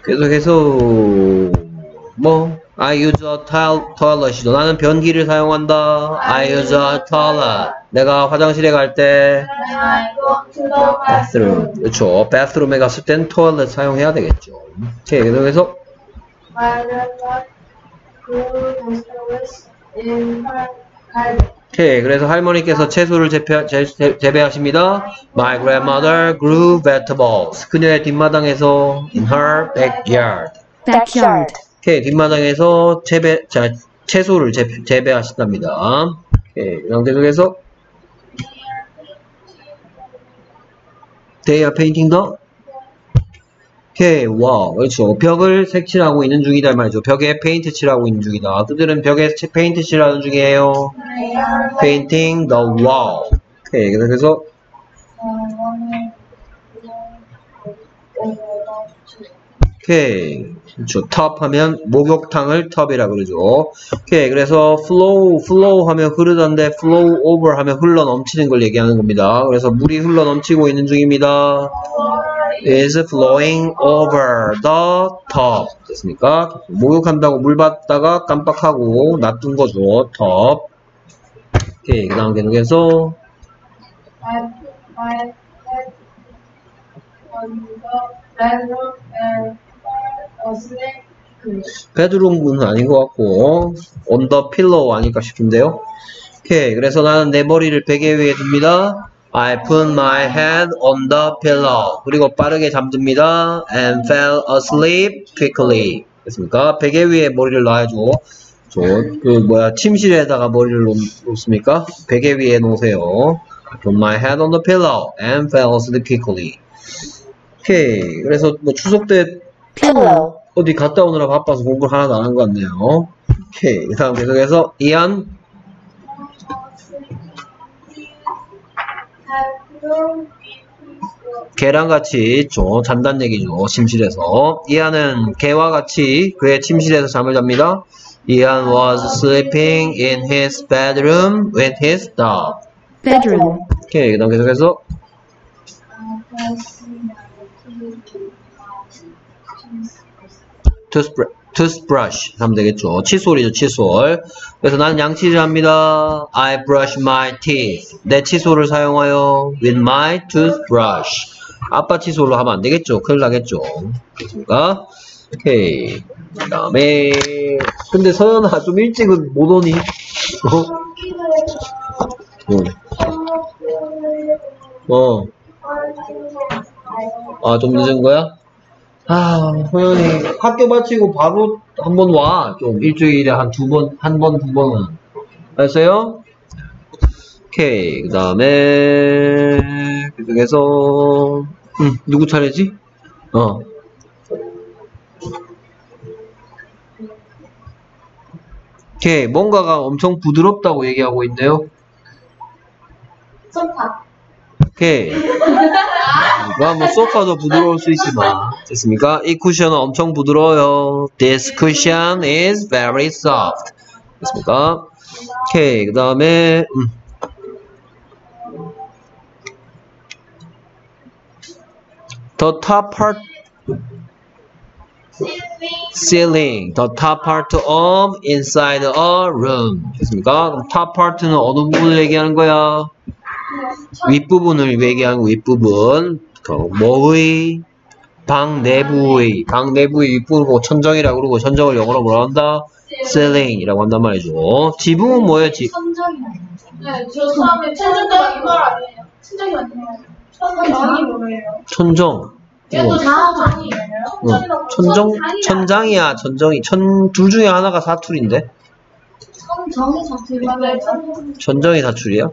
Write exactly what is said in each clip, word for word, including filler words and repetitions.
계속해서 뭐 I use a toilet이죠. 나는 변기를 사용한다. I use a toilet. 내가 화장실에 갈 때 bathroom. 그렇죠. bathroom에 갔을 땐 toilet 사용해야 되겠죠. 오케이. 계속해서 오케이. 그래서 할머니께서 채소를 재배, 재, 재배하십니다. My grandmother grew vegetables. 그녀의 뒷마당에서 in her backyard. backyard. 오케이. 뒷마당에서 재배, 자, 채소를 재, 재배하신답니다. 오케이. 그럼 계속해서 They are painting the 오케이, 와, 그렇죠. 벽을 색칠하고 있는 중이다 말이죠. 벽에 페인트 칠하고 있는 중이다. 그들은 벽에 페인트 칠하는 중이에요. Painting the wall. 오케이, 그래서 오케이, 그렇죠. top 하면 목욕탕을 tub이라 그러죠. 오케이, 그래서 flow, flow 하면 흐르던데 flow over 하면 흘러 넘치는 걸 얘기하는 겁니다. 그래서 물이 흘러 넘치고 있는 중입니다. is flowing over the tub. 됐습니까? 목욕한다고 물 받다가 깜빡하고 놔둔 거죠. tub. 오케이, 그 다음 계속해서 베드룸은 아닌 것 같고 on the pillow 아닐까 싶은데요. 오케이, 그래서 나는 내 머리를 베개 위에 둡니다. I put my head on the pillow. 그리고 빠르게 잠듭니다. And fell asleep quickly. 됐습니까? 베개 위에 머리를 놔야죠. 저, 그, 뭐야, 침실에다가 머리를 놓, 놓습니까? 베개 위에 놓으세요. I put my head on the pillow and fell asleep quickly. 오케이. 그래서 뭐 추석 때 pillow. 어디 갔다 오느라 바빠서 공부를 하나도 안 한 것 같네요. 오케이. 그 다음 계속해서 이안 개랑 같이 있죠. 잔다는 얘기죠. 침실에서. 이안은 개와 같이 그의 침실에서 잠을 잡니다. 이안 was sleeping in his bedroom with his dog. bedroom. 오케이. 그 다음 계속해서 toothbrush, toothbrush 하면 되겠죠. 칫솔이죠. 칫솔. 그래서 나는 양치를 합니다. I brush my teeth. 내 칫솔을 사용하여 with my toothbrush. 아빠 칫솔로 하면 안 되겠죠. 큰일 나겠죠. 그렇습니까? 오케이. 그 다음에 근데 서연아 좀 일찍은 못 오니? 어? 어. 어. 아, 좀 늦은 거야? 아, 소연이 학교 마치고 바로 한번 와. 좀 일주일에 한 두 번, 한 번, 두 번은. 알았어요? 오케이. 그 다음에, 계속해서, 음, 누구 차례지? 어. 오케이. 뭔가가 엄청 부드럽다고 얘기하고 있네요. 소파. 오케이. 뭐 소파도 부드러울 수 있지만 됐습니까? 이 쿠션은 엄청 부드러워요. This cushion is very soft. 됐습니까? 오케이. 그 다음에 음. The top part ceiling. The top part of inside a room. 됐습니까? 그럼 top part는 어느 부분을 얘기하는 거야? 윗부분을 얘기하는 윗부분. 뭐의 방 내부의 방 내부의 윗부분을 보고 천정이라고 그러고 천정을 영어로 뭐라 한다? ceiling이라고 한단 말이죠. 지붕은 뭐예요? 지... 천정이 아니에요. 네, 저 처음에 천정이 이말 아니에요. 천정이 아니에요. 천정이 뭐예요? 천정. 얘도 자정이에요. 어. 천정 천장이야. 천정이 천 둘 중에 하나가 사투리인데. 천정이 사투리인데. 천정이 사투리야?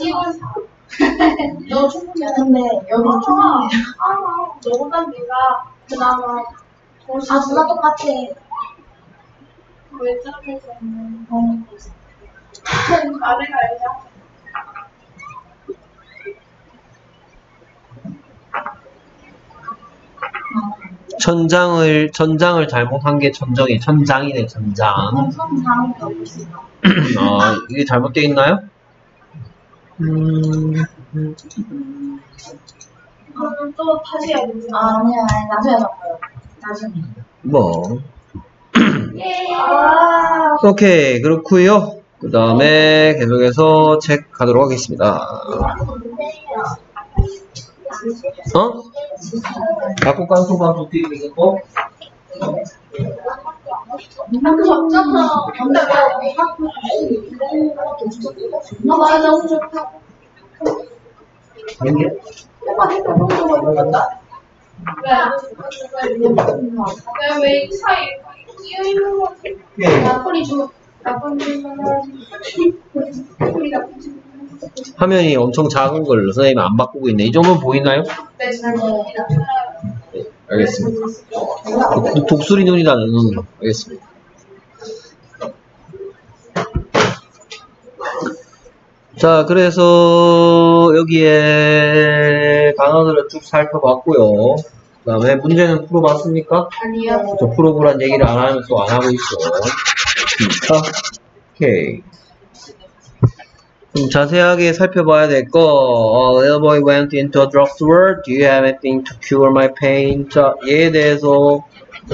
너 충분해. 근데 여기 충분해. 아, 너보다 네가 그나마 아, 누나 똑같아. 왜 저렇게 했었는? 어. 아래가 알자. 천장을 천장을 잘못한 게 천정이 천장이네. 천장. 천장이 어디 있어? 아, 이게 잘못되어 있나요? 음, 그러면 또 다시 해야 되지. 아, 아니야, 나중에 바꿔요. 뭐 아, 오케이 그렇구요. 그 다음에 계속해서 책 가도록 하겠습니다. 어? 자꾸 깡통깡통 뛰고 그 적잖아. 근데 왜 아, 맞아, 너무 좋다. 오빠 핸드폰 보고 있었다. 왜? 왜 이 사이 끼어 있는 거 같아? 나폴이 좀 나쁜 짓만 나폴이 나쁜 짓만 화면이 엄청 작은 걸로 선생님이 안 바꾸고 있네. 이 정도면 보이나요? 네, 잘 보입니다. 네, 알겠습니다. 독- 독수리 눈이라는 눈으로 알겠습니다. 자, 그래서 여기에 단어들을 쭉 살펴봤고요. 그 다음에 문제는 풀어봤습니까? 아니요. 저 풀어보란 얘기를 안 하면서 안 하고 있어. 자, 오케이. 좀 자세하게 살펴봐야 될 거. 어, little boy went into a drugstore. Do you have anything to cure my pain? 자, 얘에 대해서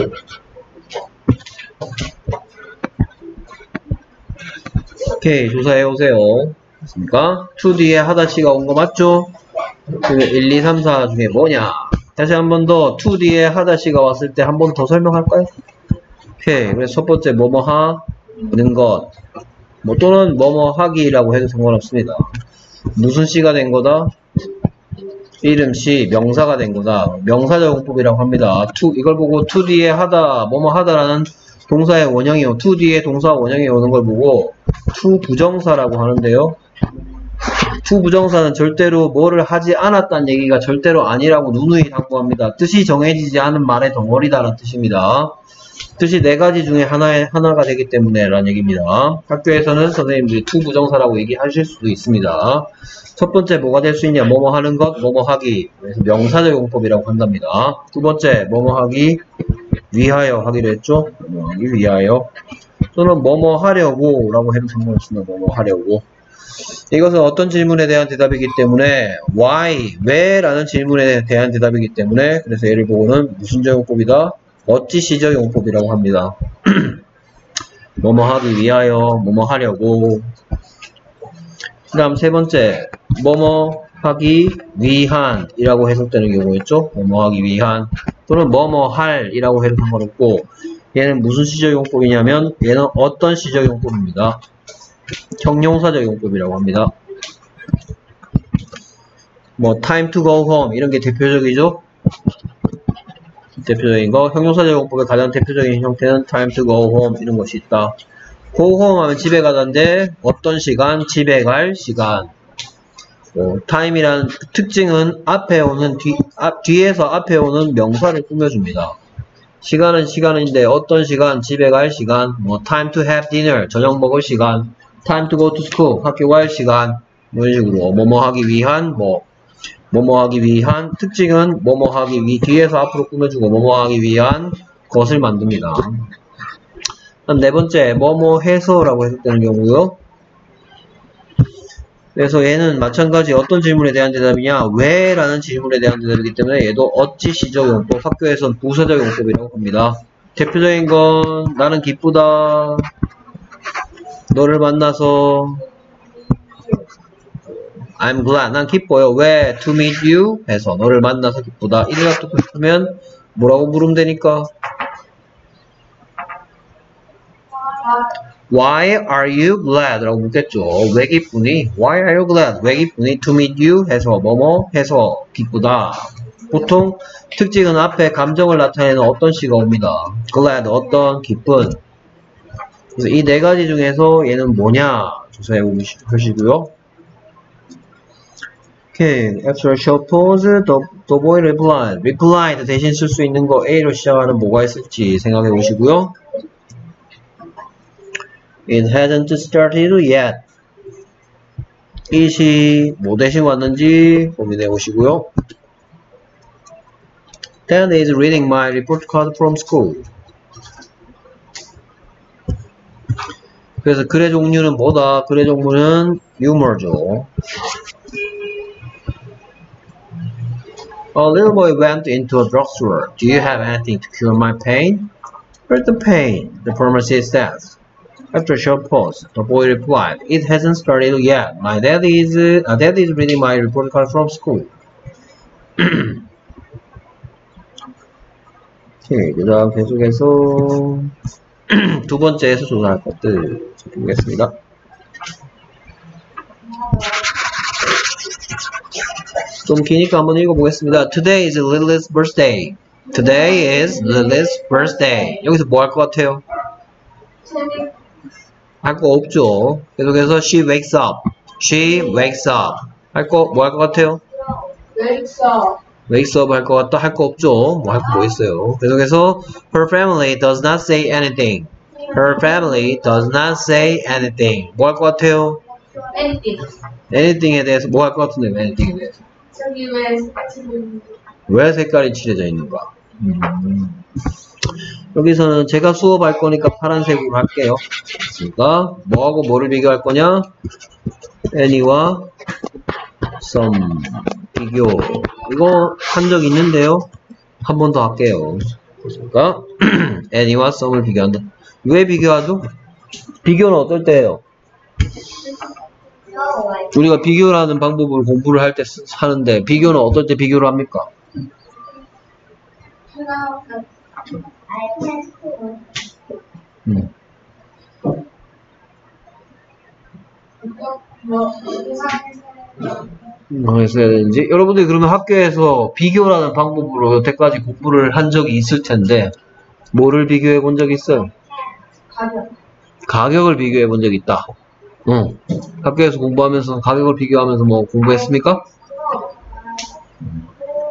오케이, 조사해 오세요. 됐습니까? to 뒤에 하다시가 온 거 맞죠? 그러면 일, 이, 삼, 사 중에 뭐냐? 다시 한 번 더 to 뒤에 하다시가 왔을 때 한 번 더 설명할까요? 오케이, 그래서 첫 번째 뭐뭐 하는 것, 뭐 또는 뭐뭐 하기라고 해도 상관없습니다. 무슨 시가 된 거다? 이름 시, 명사가 된 거다. 명사적 용법이라고 합니다. to 이걸 보고 to 뒤에 하다, 뭐뭐 하다라는 동사의 원형이 오, to 뒤에 동사 원형이 오는 걸 보고 to 부정사라고 하는데요. to 부정사는 절대로 뭐를 하지 않았다는 얘기가 절대로 아니라고 누누이 당부합니다. 뜻이 정해지지 않은 말의 덩어리다라는 뜻입니다. 뜻이 네 가지 중에 하나에, 하나가 되기 때문에 라는 얘기입니다. 학교에서는 선생님들이 to 부정사라고 얘기하실 수도 있습니다. 첫 번째 뭐가 될 수 있냐? 뭐뭐 하는 것, 뭐뭐 하기. 그래서 명사적 용법이라고 한답니다. 두 번째 뭐뭐 하기, 위하여 하기로 했죠? 뭐뭐 하기, 위하여. 또는 뭐뭐 하려고 라고 해도 상관없습니다. 뭐뭐 하려고. 이것은 어떤 질문에 대한 대답이기 때문에 why, 왜 라는 질문에 대한 대답이기 때문에 그래서 얘를 보고는 무슨 적용법이다? 어찌 시적 용법이라고 합니다. 뭐뭐 하기 위하여, 뭐뭐 하려고. 그 다음 세 번째, 뭐뭐 하기 위한 이라고 해석되는 경우였죠. 뭐뭐 하기 위한 또는 뭐뭐 할 이라고 해도 상관없고 얘는 무슨 시적 용법이냐면 얘는 어떤 시적 용법입니다. 형용사적 용법이라고 합니다. 뭐 time to go home 이런 게 대표적이죠. 대표적인 거, 형용사적 용법의 가장 대표적인 형태는 time to go home 이런 것이 있다. go home 하면 집에 가던데 어떤 시간? 집에 갈 시간. 어, time이라는 특징은 앞에 오는 뒤, 앞, 뒤에서 앞에 오는 명사를 꾸며줍니다. 시간은 시간인데 어떤 시간? 집에 갈 시간. 뭐 time to have dinner 저녁 먹을 시간. time to go to school 학교 갈 시간. 이런 식으로 뭐뭐 하기 위한 뭐 뭐뭐 하기 위한 특징은 뭐뭐 하기 위 뒤에서 앞으로 꾸며주고 뭐뭐 하기 위한 것을 만듭니다. 네 번째 뭐뭐 해서라고 해석되는 경우요. 그래서 얘는 마찬가지 어떤 질문에 대한 대답이냐 왜 라는 질문에 대한 대답이기 때문에 얘도 어찌 시적 용법 학교에선 부사적 용법이라고 합니다. 대표적인 건 나는 기쁘다 너를 만나서 I'm glad. 난 기뻐요. 왜? To meet you 해서 너를 만나서 기쁘다. 이를 갖고 싶으면 뭐라고 물으면 되니까? Why are you glad? 라고 묻겠죠. 왜 기쁘니? Why are you glad? 왜 기쁘니? To meet you 해서 뭐뭐 해서 기쁘다. 보통 특징은 앞에 감정을 나타내는 어떤 시가 옵니다. glad 어떤 기쁜. 그래서 이 네 가지 중에서 얘는 뭐냐 조사해 보시고요. 오케이. After a short pause, the, the boy replied. replied 대신 쓸 수 있는 거 A로 시작하는 뭐가 있을지 생각해 보시고요. It hasn't started yet. it이 뭐 대신 왔는지 고민해 보시고요. Dad is reading my report card from school. 그래서 글의 종류는 뭐다? 글의 종류는 유머죠. A little boy went into a drugstore. Do you have anything to cure my pain? Where's the pain? The pharmacist asked. After a short pause, the boy replied, It hasn't started yet. My dad is, uh, dad is reading my report card from school. 오케이, 그 다음 계속해서 두 번째에서 조사할 것들 보겠습니다. 좀 기니까 한번 읽어보겠습니다. Today is Lily's birthday. Today is Lily's birthday. 여기서 뭐 할 것 같아요? 할 거 없죠. 계속해서 she wakes up. She wakes up. 할 거 뭐 할 것 같아요? wakes up. wakes up 할 것 같다. 할 거 없죠. 뭐 할 거 뭐 있어요. 계속해서 her family does not say anything. Her family does not say anything. 뭐 할 것 같아요? anything. anything에 대해서 뭐 할 것 같은데 anything에 대해서. 저기 왜 지금 왜 색깔이 칠해져 있는가? 음. 여기서는 제가 수업할 거니까 파란색으로 할게요. 그러니까 뭐하고 뭐를 비교할 거냐? any와 some 비교. 이거 한 적 있는데요. 한 번 더 할게요. 그러니까 any와 some을 비교한다. 왜 비교하죠? 비교는 어떨 때 해요? 우리가 비교라는 방법을 공부를 할 때 하는데 비교는 어떨 때 비교를 합니까? 음. 뭐 했어야 되는지 여러분들이 그러면 학교에서 비교라는 방법으로 여태까지 공부를 한 적이 있을 텐데 뭐를 비교해 본 적이 있어요? 가격. 가격을 비교해 본 적이 있다. 응. 학교에서 공부하면서 가격을 비교하면서 뭐 공부했습니까? 음.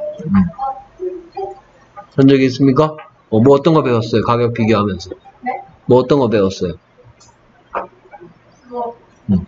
한 적이 있습니까? 어, 뭐 어떤 거 배웠어요? 가격 비교하면서. 네? 뭐 어떤 거 배웠어요? 음.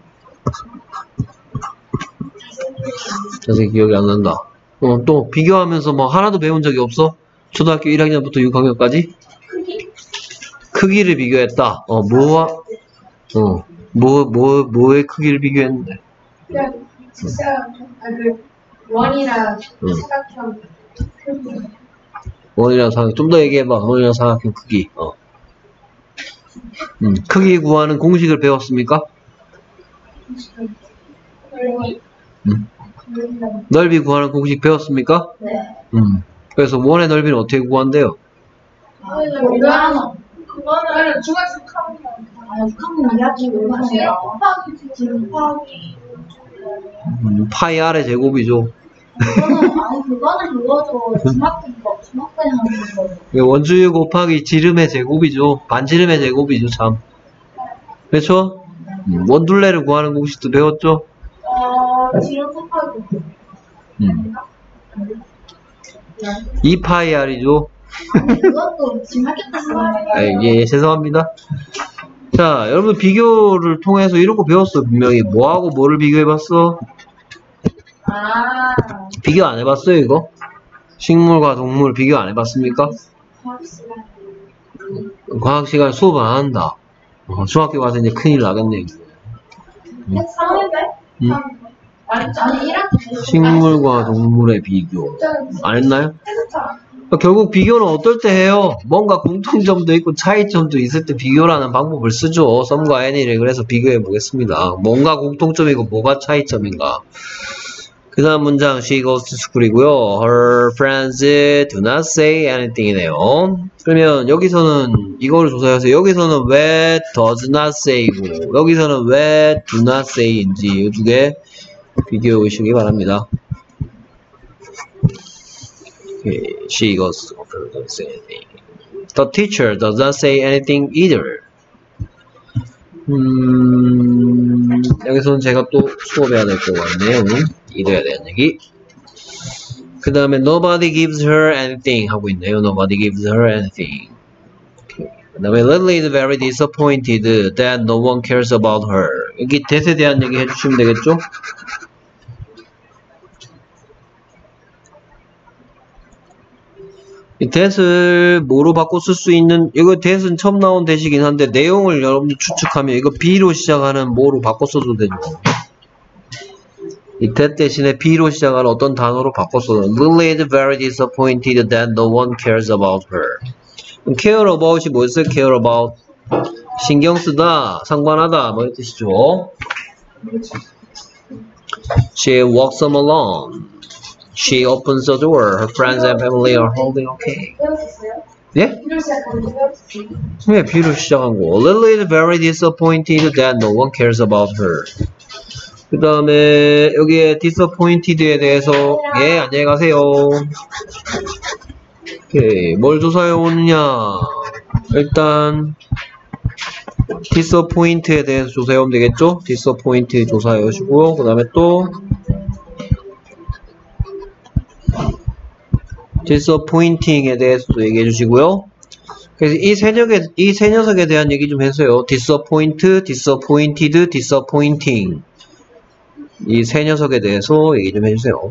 자세히 기억이 안 난다. 어, 또 비교하면서 뭐 하나도 배운 적이 없어? 초등학교 일 학년부터 육 학년까지? 크기? 크기를 비교했다. 어, 뭐와, 어, 뭐, 뭐, 뭐의 크기를 비교했는데? 그냥 진짜 아그 원이랑 응. 사각형 크기. 원이랑 사각, 좀 더 얘기해봐. 원이랑 사각형 크기. 어. 음, 크기 구하는 공식을 배웠습니까? 넓이. 음. 넓이 구하는 공식 배웠습니까? 네. 음. 그래서 원의 넓이는 어떻게 구한대요? 아, 그거는 그거는 중학생 카운트. 아, 카운트 이야기 왜 하세요? 곱하기 지금 곱하기. 음, 파이 R의 제곱이죠. 그거는 아니 그거는 그거죠. 중학생 거 중학생 하는 거. 원주율 곱하기 지름의 제곱이죠. 반지름의 제곱이죠, 참. 그렇죠? 음, 원둘레를 구하는 공식도 배웠죠? 어, 지름 곱하기. 음. 이 파이 R이죠. 아니 그것도 중학교 때 쓰는 거예요. 예, 예, 죄송합니다. 자, 여러분 비교를 통해서 이런 거 배웠어. 분명히 뭐하고 뭐를 비교해봤어? 아, 비교 안 해봤어요, 이거? 식물과 동물 비교 안 해봤습니까? 과학시간. 과학 시간 수업 안 한다. 어, 중학교 가서 이제 큰일 나겠네. 했었는데? 음. 아니, 아니, 일 학기 때. 식물과 동물의 비교. 안 했나요? 했었잖아. 결국 비교는 어떨 때 해요? 뭔가 공통점도 있고 차이점도 있을 때 비교라는 방법을 쓰죠. 썸과 애니를 그래서 비교해 보겠습니다. 뭔가 공통점이고 뭐가 차이점인가. 그 다음 문장 She goes to school이고요. Her friends do not say anything 이네요. 그러면 여기서는 이거를 조사해서 여기서는 왜 does not say고 여기서는 왜 do not say인지 이 두 개 비교해 보시기 바랍니다. Okay. She goes to school, doesn't say anything. The teacher does not say anything either. 음, 여기서는 제가 또 수업해야 될 것 같네요. 이래야 되는 얘기. 그 다음에 nobody gives her anything 하고 있네요. Nobody gives her anything. Okay. 그 다음에 Lily is very disappointed that no one cares about her. 여기 that에 대한 얘기 해주시면 되겠죠? 이 that을 뭐로 바꿔 쓸 수 있는, 이거 that은 처음 나온 that이긴 한데 내용을 여러분들 추측하면 이거 be로 시작하는 뭐로 바꿔 써도 되죠. 이 that 대신에 be로 시작하는 어떤 단어로 바꿨어요. Lily is very disappointed that no one cares about her. care about이 뭐였어요? care about. 신경 쓰다, 상관하다, 뭐 이런 뜻이죠. She walks them alone. She opens the door. Her friends and family are holding okay. 배웠었어요? 예? B로 시작하는 거 배웠었어요? 네, B로 시작한 거. Lily is very disappointed that no one cares about her. 그 다음에 여기에 disappointed에 대해서 예, 안녕히 가세요. 오케이, 뭘 조사해 오느냐. 일단 disappoint에 대해서 조사해 오면 되겠죠? disappoint 조사해 오시고요. 그 다음에 또 disappointing에 대해서도 얘기해 주시고요. 그래서 이 세 녀석에, 이 세 녀석에 대한 얘기 좀 해주세요. disappoint, disappointed, disappointing. 이 세 녀석에 대해서 얘기 좀 해주세요.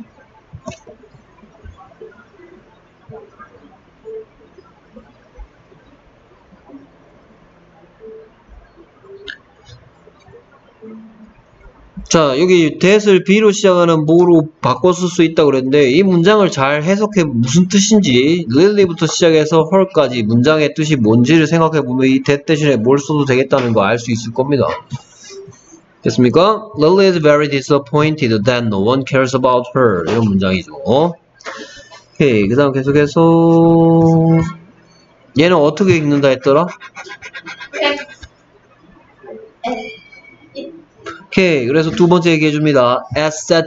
자, 여기 that을 B로 시작하는 뭐로 바꿔 쓸 수 있다고 그랬는데 이 문장을 잘 해석해 무슨 뜻인지 Lily부터 시작해서 her까지 문장의 뜻이 뭔지를 생각해 보면 이 that 대신에 뭘 써도 되겠다는 거 알 수 있을 겁니다. 됐습니까? Lily is very disappointed that no one cares about her. 이런 문장이죠. 오케이, 그 다음 계속해서 얘는 어떻게 읽는다 했더라? 오케이, 그래서 두 번째 얘기해 줍니다. etc.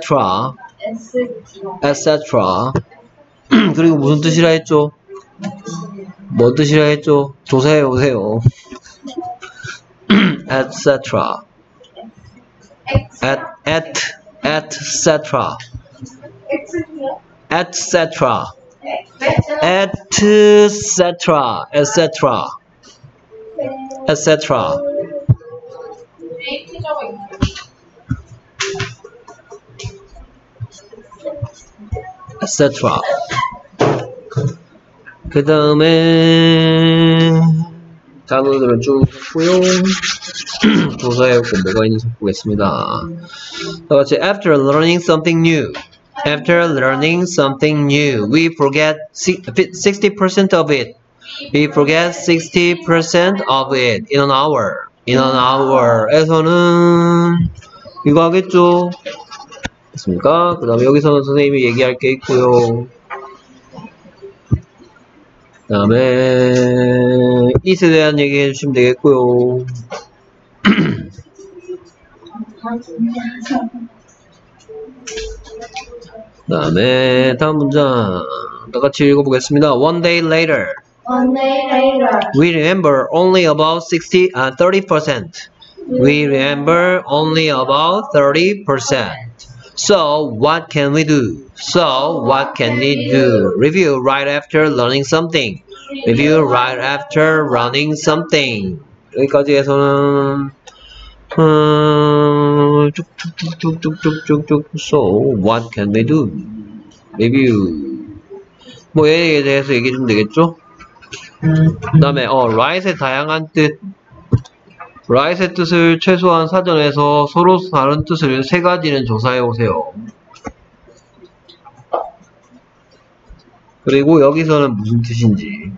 etc. 그리고 무슨 뜻이라 했죠? 뭔 뜻이라 했죠? 조사해 오세요. etc. at at etc. etc. etc. etc. etc. etc. 그 다음에 단어들은 쭉 했고요. 조사해보고 뭐가 있는지 보겠습니다. 다같이 after learning something new. After learning something new, we forget sixty percent of it. We forget sixty percent of it in an hour. In an hour에서는 이거 하겠죠? 됐습니까? 그 다음에 여기서는 선생님이 얘기할 게 있고요. 그 다음에 it에 대한 얘기 해주시면 되겠고요. 그 다음에 다음 문장 다같이 읽어보겠습니다. One day later. One day later. We remember only about sixty, uh, thirty percent. We remember only about thirty percent. So what can we do? So what can we do? Review right after learning something. Review right after running something. 여기까지 해서는 음, 쭉쭉쭉쭉쭉쭉쭉. So what can we do? Review. 뭐 얘에 대해서 얘기 좀 되겠죠? 그 다음에 어 right의 다양한 뜻. right의 뜻을 최소한 사전에서 서로 다른 뜻을 세 가지는 조사해 오세요. 그리고 여기서는 무슨 뜻인지.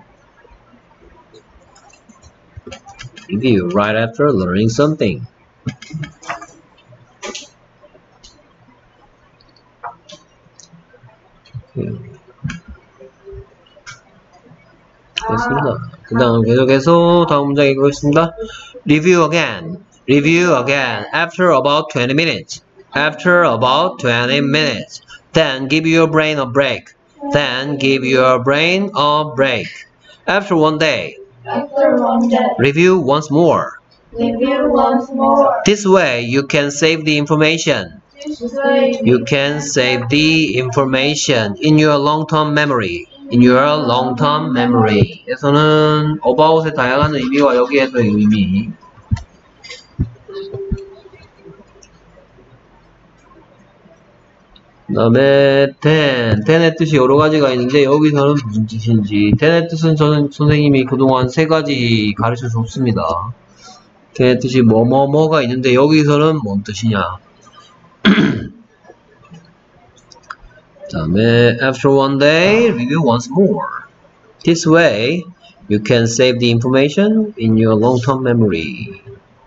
Review right after learning something. 됐습니다. 그 다음 계속해서 다음 문장 읽어보겠습니다. Review again. Review again after about twenty minutes. After about twenty minutes. Then give your brain a break. Then give your brain a break. After one day. After one day. Review once more. Review once more. This way you can save the information. This way You can save the information in your long-term memory. In your long-term memory. 에서는 about의 다양한 의미와 여기에서의 의미. 그 다음에 then, then의 뜻이 여러 가지가 있는데 여기서는 무슨 뜻인지. then의 뜻은 저는 선생님이 그동안 세 가지 가르쳐 줬습니다. then의 뜻이 뭐뭐뭐가 있는데 여기서는 뭔 뜻이냐. 다음에 after one day, review once more. This way, you can save the information in your long-term memory.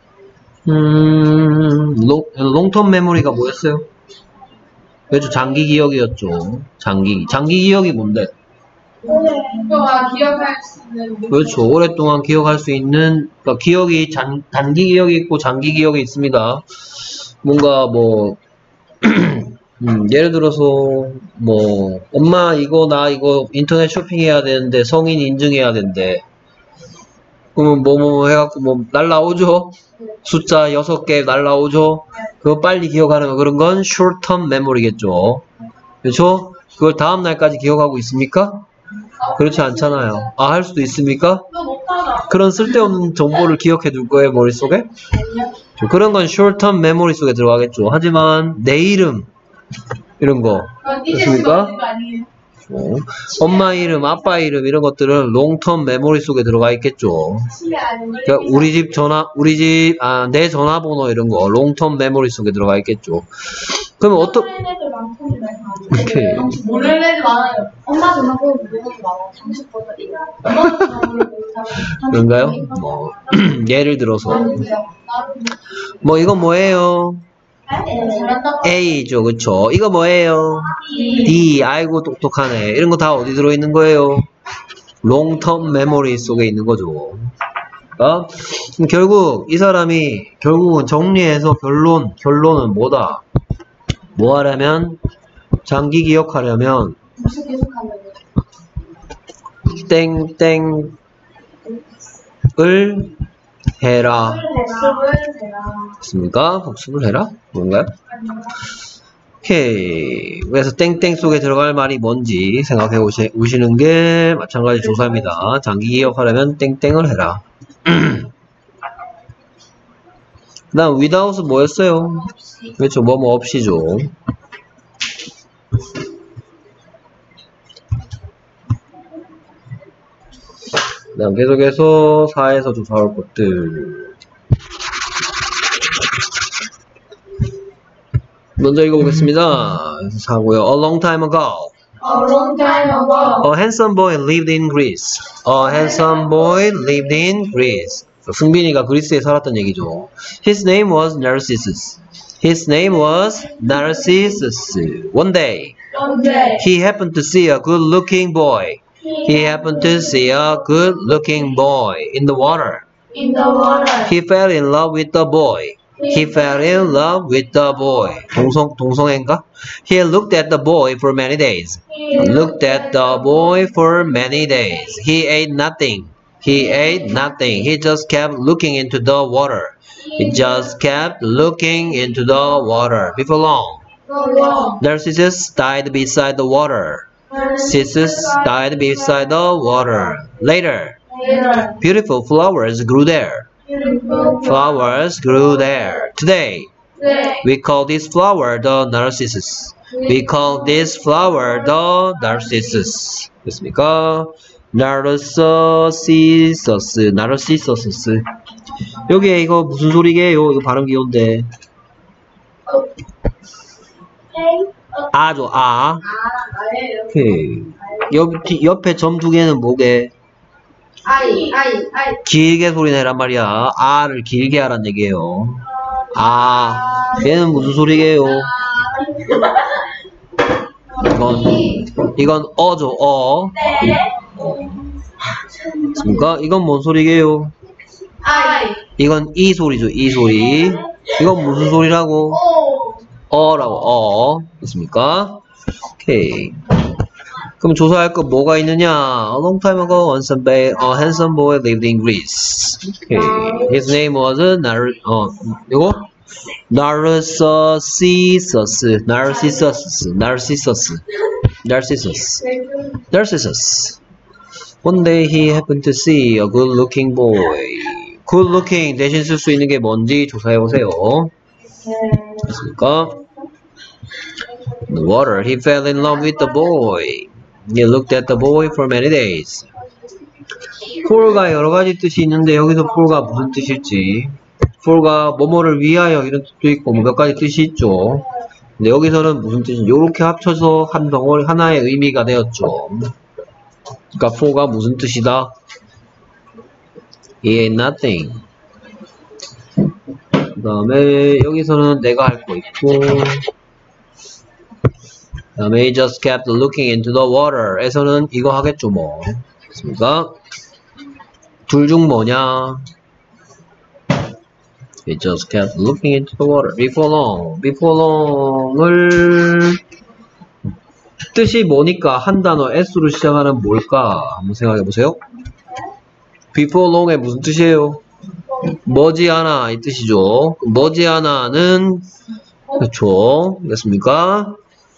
음, long-term memory가 뭐였어요? 그렇죠. 장기 기억이었죠. 장기, 장기 기억이 뭔데? 오랫동안 기억할 수 있는. 그렇죠. 오랫동안 기억할 수 있는, 그러니까 기억이 장, 단기 기억이 있고 장기 기억이 있습니다. 뭔가 뭐, 음, 예를 들어서, 뭐, 엄마 이거 나 이거 인터넷 쇼핑해야 되는데 성인 인증해야 된대. 그러면 뭐 뭐 해갖고 뭐 날라오죠? 숫자 여섯 개 날라오죠? 그거 빨리 기억하는 거 그런 건 short term memory겠죠. 그렇죠? 그걸 다음 날까지 기억하고 있습니까? 그렇지 않잖아요. 아, 할 수도 있습니까? 그런 쓸데없는 정보를 기억해 둘 거예요, 머릿속에? 그런 건 short term memory 속에 들어가겠죠. 하지만 내 이름 이런 거 그렇습니까? 어, 엄마 이름, 아빠 이름 이런 것들은 long term memory 속에 들어가 있겠죠. 그러니까 우리 집 전화, 우리 집, 아, 내 전화번호 이런 거 long term memory 속에 들어가 있겠죠. 그러면 어떤 오케이. 모르는 애들 많아요. 엄마 전화번호 모르는 애들 많아요. 잠시보다 엄마 전화번호 그런가요? 뭐 예를 들어서 뭐 이건 뭐예요? A죠, 그쵸? 이거 뭐예요? D, 아이고 똑똑하네. 이런 거 다 어디 들어있는 거예요? long term memory 속에 있는 거죠. 어? 결국 이 사람이 결국은 정리해서 결론, 결론은 뭐다? 뭐 하려면? 장기 기억하려면 무슨 계속하면 땡땡을 해라. 복습을 해라. 됐습니까? 복습을 해라? 뭔가요? 오케이. 그래서 땡땡 속에 들어갈 말이 뭔지 생각해 오시, 오시는 게 마찬가지 조사입니다. 장기 기억하려면 땡땡을 해라. 그 다음 without은 뭐였어요? 그렇죠. 뭐뭐 없이죠. 그 다음 계속해서 사에서 조사할 것들 먼저 읽어보겠습니다. 사고요. A long time ago, A long time ago, a handsome boy lived in Greece. A handsome boy lived in Greece. 승빈이가 그리스에 살았던 얘기죠. His name was Narcissus. His name was Narcissus. One day, one day, he happened to see a good-looking boy. He happened to see a good-looking boy in the water. in the water, He fell in love with the boy. He fell in love with the boy. 동성, 동성애인가? He looked at the boy for many days. Looked at the boy for many days. He ate nothing. He ate nothing. He just kept looking into the water. He just kept looking into the water. Before long, so long, Narcissus died beside the water. Narcissus died beside the water. Later, later, beautiful flowers grew there. beautiful Flowers grew there. Today, day, we call this flower the narcissus. We call this flower the narcissus. 됐습니까? narcissus, narcissus. 여기에 이거 무슨 소리게요? 이거 발음 귀여운데. 아죠, 아. 아, 나예요. 오케이. 옆, 뒤- 옆에 점 두 개는 뭐게? 아이, 아이, 아이. 길게 소리 내란 말이야. 아를 길게 하란 얘기예요. 아. 얘는 무슨 소리게요? 이건, 이건 어죠, 어. 네. 그러니까 이건 뭔 소리게요? 아이. 이건 이 소리죠, 이 소리. 이건 무슨 소리라고? 오. 어라고, 어. 됐습니까? 오케이. 그럼 조사할 거 뭐가 있느냐? A long time ago, a handsome boy, a handsome boy lived in Greece. Okay. His name was Nar, 어, 이거? Narcissus, Narcissus, Narcissus, Narcissus, Narcissus. One day he happened to see a good-looking boy. Good-looking 대신 쓸 수 있는 게 뭔지 조사해 보세요. 됐습니까? In the water, he fell in love with the boy. He looked at the boy for many days. for가 여러 가지 뜻이 있는데 여기서 for가 무슨 뜻일지. for가 뭐뭐를 위하여 이런 뜻도 있고 뭐 몇 가지 뜻이 있죠. 근데 여기서는 무슨 뜻인지 요렇게 합쳐서 한 덩어리 하나의 의미가 되었죠. 그러니까 for가 무슨 뜻이다? It ain't nothing. 그 다음에 여기서는 내가 할 거 있고, 그 다음에 he just kept looking into the water 에서는 이거 하겠죠 뭐. 그렇습니까? 둘 중 뭐냐? He just kept looking into the water. Before long. Before long을 뜻이 뭐니까 한 단어 S로 시작하는 뭘까? 한번 생각해 보세요. Before long의 무슨 뜻이에요? 머지않아 이 뜻이죠. 머지않아는 그렇죠. 됐습니까?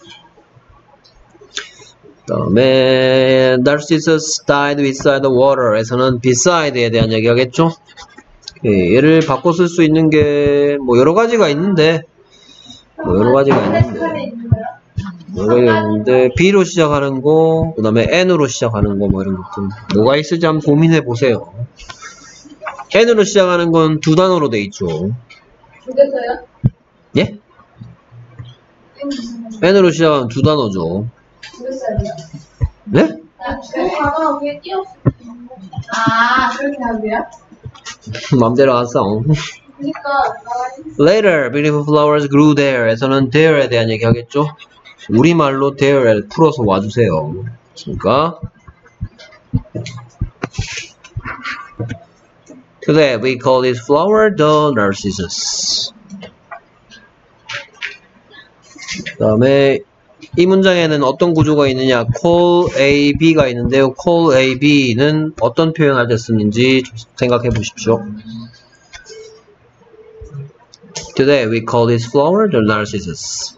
그 다음에 Narcissus died beside the water 에서는 beside에 대한 얘기 하겠죠. 예, 얘를 바꿔 쓸 수 있는 게 뭐 여러 가지가 있는데 뭐 여러 가지가 있는데 여러 가지가 있는데 B로 시작하는 거, 그 다음에 N으로 시작하는 거 뭐 이런 것들 뭐가 있을지 한번 고민해 보세요. N으로 시작하는 건 두 단어로 돼 있죠. 죽였어요? 예? N으로 시작하는 두 단어죠. 죽였어요. 네? 아, 그 단어 위에 띄었어. 아, 그렇게 하세요? 맘대로 하세요. 그러니까 Later, beautiful flowers grew there 에서는 there에 대한 얘기 하겠죠. 우리말로 there를 풀어서 와주세요. 그러니까 Today we call this flower the narcissus. 그 다음에 이 문장에는 어떤 구조가 있느냐? call A, B가 있는데요. call A, B는 어떤 표현할 때 쓰는지 생각해 보십시오. Today we call this flower the narcissus.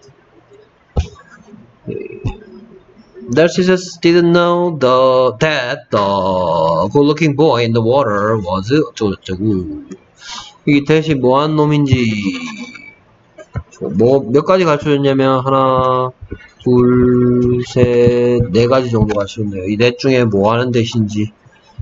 Narcissus didn't know the, that the good-looking boy in the water was 어쩌고저쩌고. 이 대시 뭐한 놈인지 뭐 몇 가지 가르쳐줬냐면 하나, 둘, 셋, 네 가지 정도 가르쳐줬네요. 이 넷 중에 뭐 하는 대신지.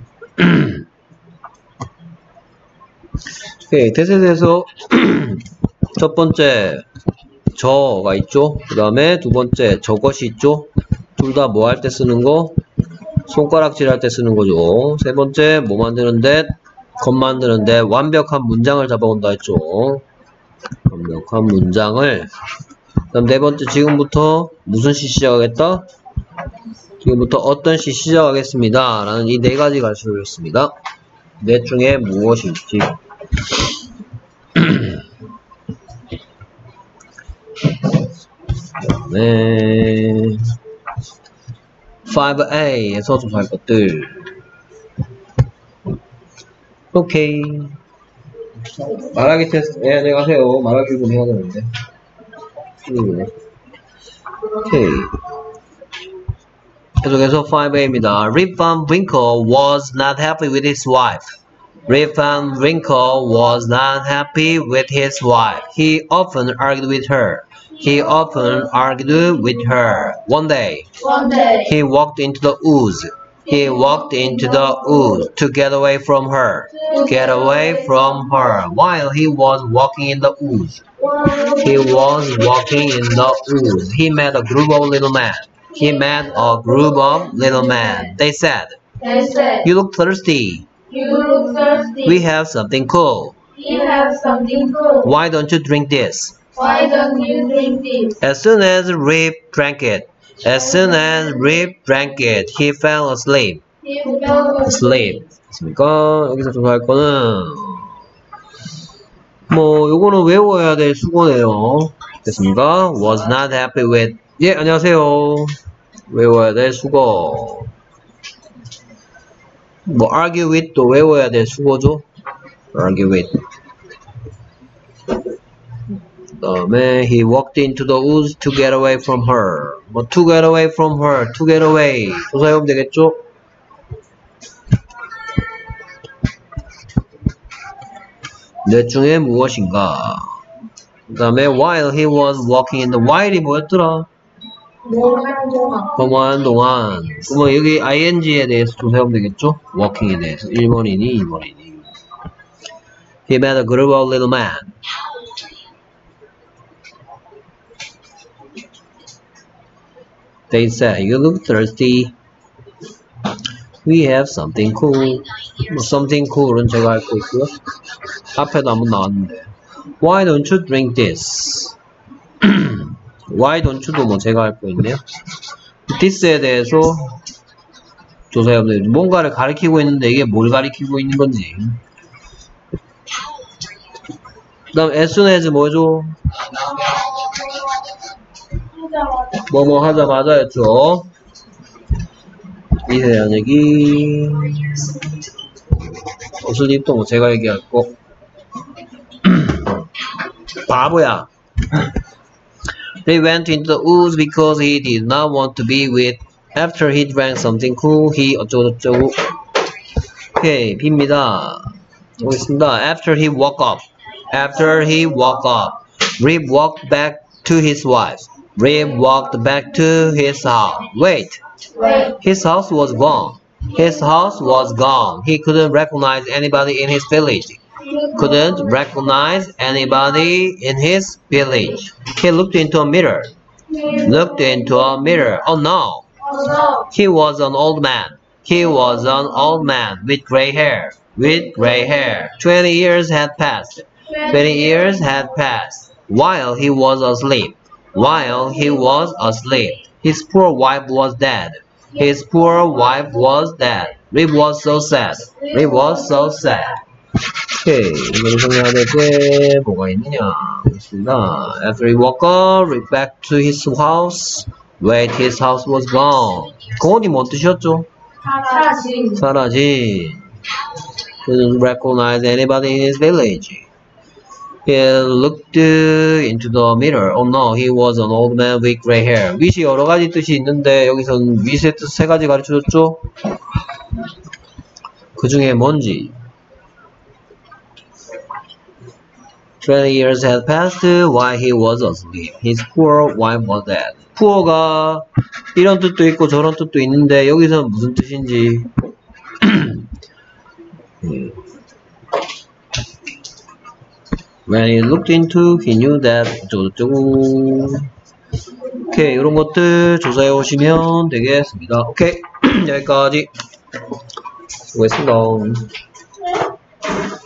오케이, 대셋에서 첫 번째 저가 있죠. 그 다음에 두 번째 저것이 있죠. 둘 다 뭐 할 때 쓰는 거? 손가락질 할 때 쓰는 거죠. 세 번째 뭐 만드는데? 겉 만드는데 완벽한 문장을 잡아온다 했죠. 완벽한 문장을. 그 다음 네 번째 지금부터 무슨 시 시작하겠다? 지금부터 어떤 시 시작하겠습니다. 라는 이 네 가지 가르쳐드렸습니다. 넷 중에 무엇일지. 네. 파이브 에이에서 조사할 것들. 오케이. 말하기 테스트, 예, 안녕하세요. 말하기 좀 해야 되는데. 음. 오케이. 계속해서 파이브 에이입니다. Rip Van Winkle was not happy with his wife. Rip Van Winkle was not happy with his wife. He often argued with her. He often argued with her. One day, One day, he walked into the woods. He walked into the woods to get away from her. To get away from her. While he was walking in the woods, he was walking in the woods. He met a group of little men. He met a group of little men. They said, they said, "You look thirsty. you look thirsty. We have something cool. We have something cool. Why don't you drink this?" Why don't you drink this? As soon as Rip drank it, as soon as Rip drank it, he fell asleep. He fell asleep. Sleep. 됐습니까? 여기서 조사할 거는 뭐 요거는 외워야 될 수고네요. 됐습니까? Was not happy with. 예, 안녕하세요. 외워야 될 수고. 뭐 argue with도 외워야 될 수고죠. argue with. 그 다음에 he walked into the woods to get away from her. 뭐 to get away from her, to get away 조사해보면 되겠죠? 넷 중에 무엇인가? 그 다음에 while he was walking in the while이 뭐였더라? 뭐 하는 동안? 뭐하는 동안. 그러면 여기 ing에 대해서 조사해보면 되겠죠? walking에 대해서 일 번이니 이 번이니. He met a group of little men. They said, you look thirsty. We have something cool. Something cool은 제가 할 거 있고요. 앞에도 한번 나왔는데. Why don't you drink this? Why don't you도 뭐 제가 할 거 있네요. this에 대해서 조사해보세요. 뭔가를 가리키고 있는데 이게 뭘 가리키고 있는 건지. 그 다음 as soon as 뭐죠? 뭐뭐 하자마자 했죠. 이해한 얘기. 옷을 입도 뭐 제가 얘기할 거. 바보야. They went into the woods because he did not want to be with. After he drank something cool, he 어쩌고저쩌고. 오케이, B입니다. 보겠습니다. After he woke up. After he woke up. Rip walked back to his wife. Rip walked back to his house. Wait. Wait. His house was gone. His house was gone. He couldn't recognize anybody in his village. Couldn't recognize anybody in his village. He looked into a mirror. Looked into a mirror. Oh no. Oh no. He was an old man. He was an old man with gray hair. With gray hair. Twenty years had passed. Twenty years had passed. While he was asleep. While he was asleep. His poor wife was dead. His poor wife was dead. Rip was so sad. Rip was so sad. 오케이, 이걸 정리해야 될 게 뭐가 있느냐 있습니다. After he woke up, Rip back to his house. Wait, his house was gone. gone 이 뭔 뜻이었죠? 사라진. 사라진. Couldn't recognize anybody in his village. He looked into the mirror. Oh no, he was an old man with gray hair. with이 여러 가지 뜻이 있는데 여기서는 with의 뜻 세 가지 가르쳐줬죠? 그 중에 뭔지. Twenty years had passed while he was asleep. His poor wife was dead. poor가 이런 뜻도 있고 저런 뜻도 있는데 여기서는 무슨 뜻인지. When he looked into, he knew that 어쩌고저쩌고. 오케이, 이런 것들 조사해 오시면 되겠습니다. 오케이, 여기까지 수고했습니다.